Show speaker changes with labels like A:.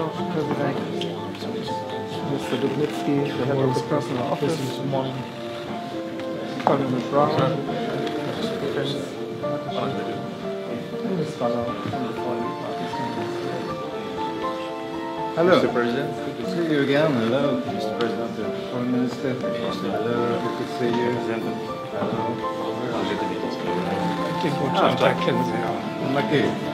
A: President, Mr. Dubnitsky, the head of the personal office, Colonel Brown, Defense, and Ms. Waller from the Foreign Parties.
B: Hello.
C: Mr. President, good to see you again. Hello, Mr. President.
B: Foreign Minister.
C: Hello, good to see you. Hello.
A: Die Botschaft kennen Sie ja.
C: Okay.